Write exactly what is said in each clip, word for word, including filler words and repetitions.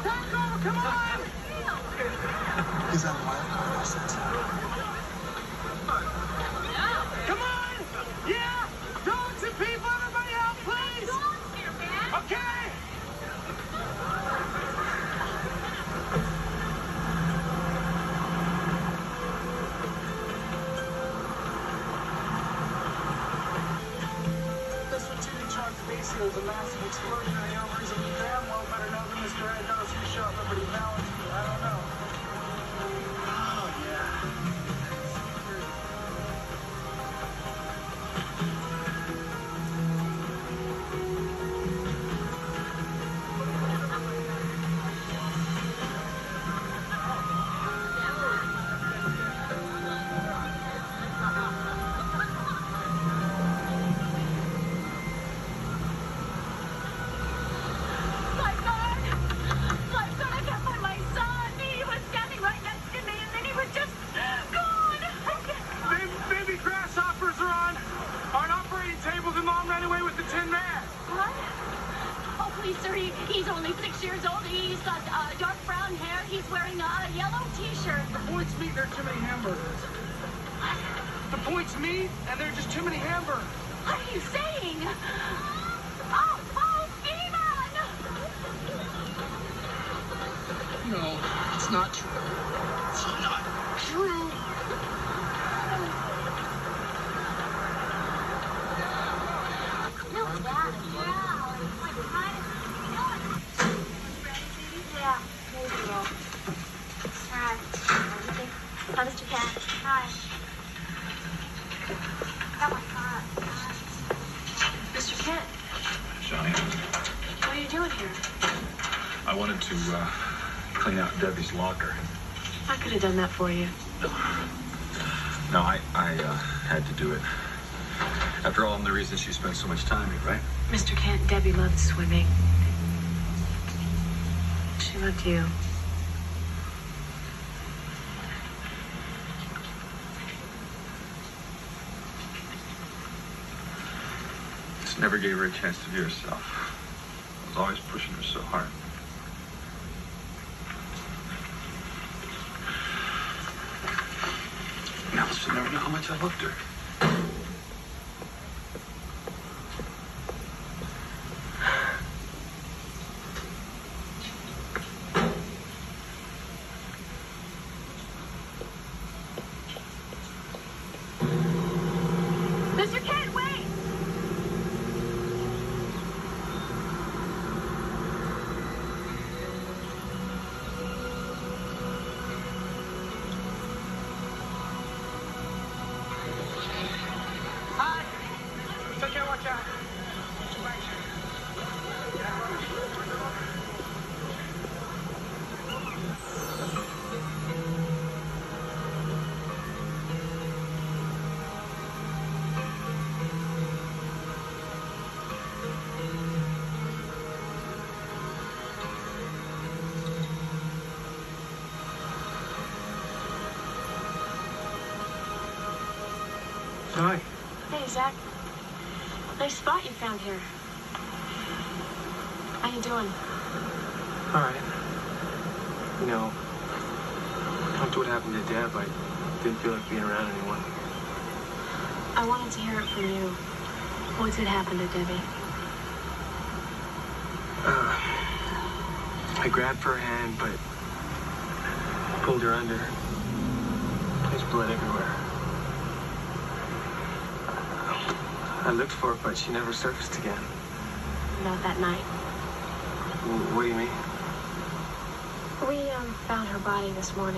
Take over, come on! Is that a wild card? I said so. Come on! Yeah! Dogs and people, everybody out, please! Okay! This Virginia truck basically was a massive explosion. I know reason you damn well better know than Mister Ed knows who shot Liberty Valance. I don't know. Oh, yeah. He's only six years old. He's got uh, dark brown hair. He's wearing a yellow T-shirt. The point's meat, there are too many hamburgers. What? The point's meat, and there are just too many hamburgers. What are you saying? Oh, oh, Steven! No, it's not true. It's not true. No, Dad. Yeah, maybe we'll. Hi. Hi, Mister Cat. Hi. Got my car. Mister Kent. Johnny, What are you doing here? I wanted to uh, clean out Debbie's locker. I could have done that for you. No, I, I uh, had to do it. After all, I'm the reason she spent so much time here, right? Mister Kent, Debbie loved swimming. She loved you. Just never gave her a chance to be herself. I was always pushing her so hard. Now she'll never know how much I loved her. Mister Kent, wait! Hi. It's okay, watch out. Hi. Hey, Zach. Nice spot you found here. How you doing? All right. You know, after what happened to Deb, I didn't feel like being around anyone. I wanted to hear it from you. What did happen to Debbie? Uh, I grabbed her hand, but pulled her under. There's blood everywhere. I looked for her, but she never surfaced again. Not that night. W- what do you mean? We, um, found her body this morning.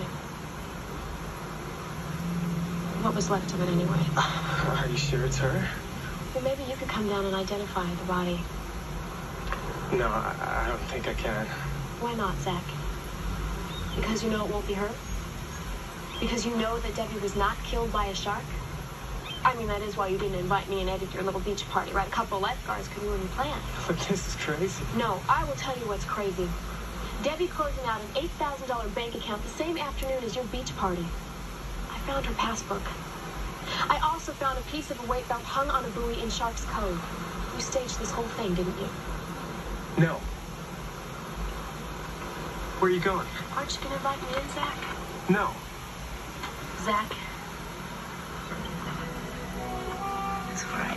What was left of it, anyway. Are you sure it's her? Well, maybe you could come down and identify the body. No, I, I don't think I can. Why not, Zach? Because you know it won't be her? Because you know that Debbie was not killed by a shark? I mean, that is why you didn't invite me and Ed at your little beach party, right? A couple of lifeguards could ruin the plan. Look, this is crazy. No, I will tell you what's crazy. Debbie closing out an eight thousand dollars bank account the same afternoon as your beach party. I found her passbook. I also found a piece of a weight belt hung on a buoy in Shark's Cove. You staged this whole thing, didn't you? No. Where are you going? Aren't you gonna invite me in, Zach? No. Zach, That's where I